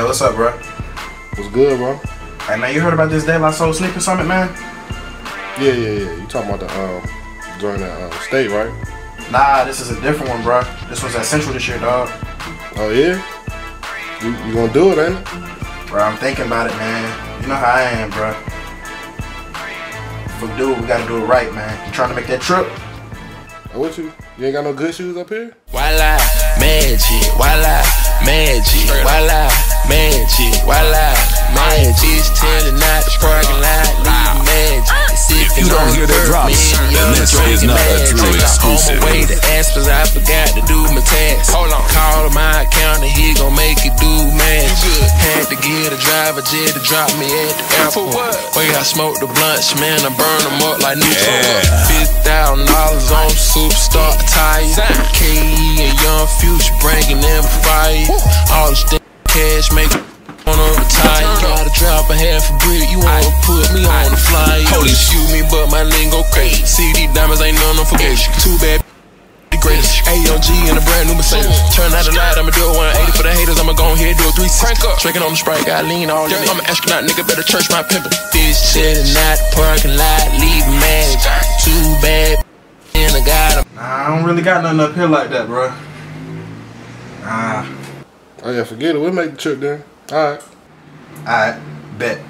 what's up, bro? What's good, bro? Hey, man, you heard about this LifeStyle Sneaker Summit, man? Yeah. You talking about the during that state, right? Nah, this is a different one, bro. This was at Central this year, dog. Oh yeah? You gonna do it, ain't it? Bro, I'm thinking about it, man. You know how I am, bro. If we do it, we gotta do it right, man. You trying to make that trip? Oh, what you? You ain't got no good shoes up here? Voila, magic, voila, magic, voila, magic, voila, magic. It's telling out the parking lot, leave magic. If you don't hear the drops, then this is not a true exclusive. On my way to Aspens, I forgot to do my tax. Hold on, call my accountant, he gon' make it do magic. Had to get a driver jet to drop me at the airport. Where I smoke the blunts, man, I burn them up like Newport. $50,000 on Superstar tires. KE and Young Future bringing them fire. All this cash make wanna retire. Gotta drop a half a brick, you wanna put me on the flyer. Holy excuse me, but my lingo crazy. See these diamonds ain't none forget you. Too bad the greatest. AMG in a brand new Mercedes. Turn out the light, I'ma do a 180 for the haters. I'ma go ahead do a 360. Drinking on the Sprite, got lean all day. I'm an astronaut, nigga, better church my pimpin'. Bitch chillin' out the parking lot, leave magic. Too bad, and I got him. Nah, I don't really got nothing up here like that, bro. Nah. Oh yeah, forget it. We'll make the trip then. Alright. Alright, bet.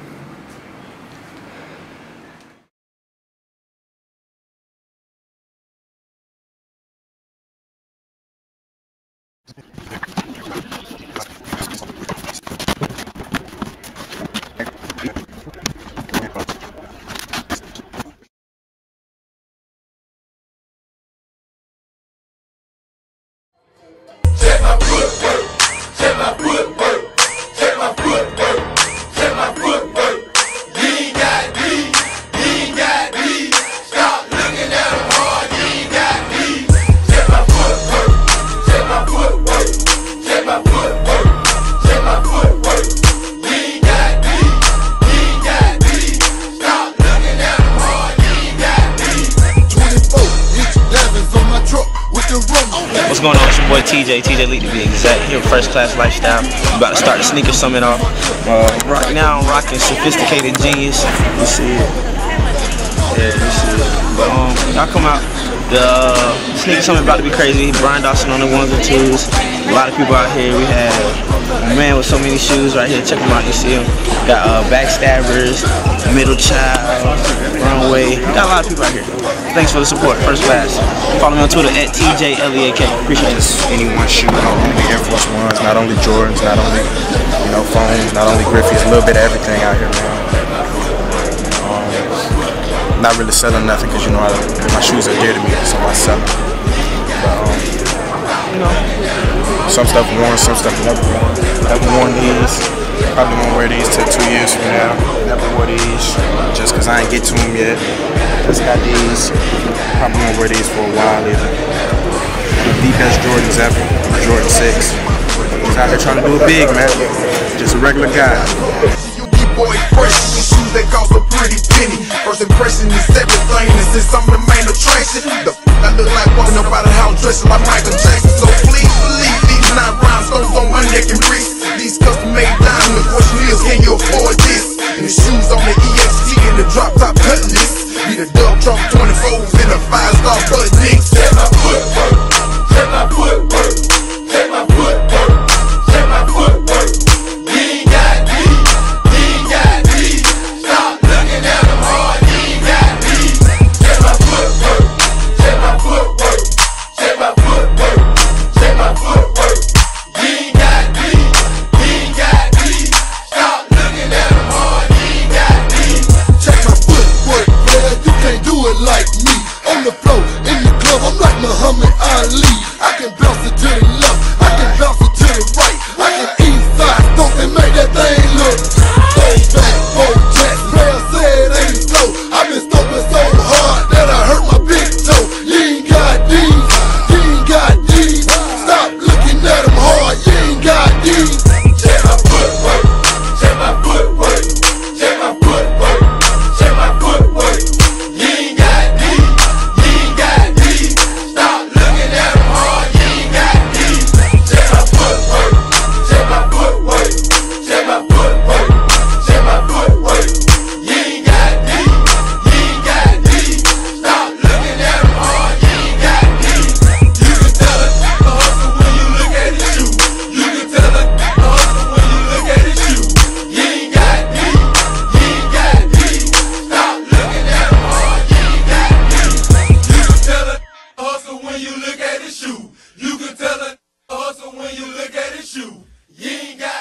Check my footwork, check my footwork, check my footwork, check my footwork. You ain't got me, you ain't got me. Stop looking at them hard, you ain't got me. Check my footwork, check my footwork, check my footwork, check my footwork. You ain't got me, you ain't got me. Stop looking at them hard, you ain't got me. 24-inch 11s on my truck with the rum. What's going on? It's your boy TJ Lee to be exact. Here with First Class Lifestyle. We about to start the sneaker summit off. Right now I'm rocking Sophisticated Genius. You see it. Yeah, you see it. Y'all come out. The sneaker summit about to be crazy. Brian Dawson on the ones and twos. A lot of people out here. We have a man with so many shoes right here. Check him out. You see him. Got Backstabbers, Middle Child, Runway. Got a lot of people out here. Thanks for the support, First Class. Follow me on Twitter at TJLEAK. Appreciate it. Any one shoe, not only Air Force Ones, not only Jordans, not only, you know, phones, not only Griffies, a little bit of everything out here, man. Not really selling nothing because, you know, my shoes are dear to me, so I sell them. But, you know, some stuff worn, some stuff never worn. Never worn these. Probably won't wear these till 2 years from now. Never wore these just because I ain't get to them yet. Just got these. Probably won't wear these for a while either. The best Jordans ever. Jordan 6. He's out here trying to do it big, man. Just a regular guy. Boy, fresh with shoes that cost a pretty penny. First impression is everything, and since I'm the main attraction, the I look like walking up out of the house dressing like Michael Jackson. So please believe these 9 rhinestones on my neck and wrist. These custom made diamonds. The question is, can you afford this? And the shoes on the EXT and the drop top cutlass. Be the Dub Trump 24s and a 5-star butt nicks. Check my footwork, check my footwork, check my footwork, check my footwork. You ain't got me. Like me on the floor, in the club. issue. You ain't got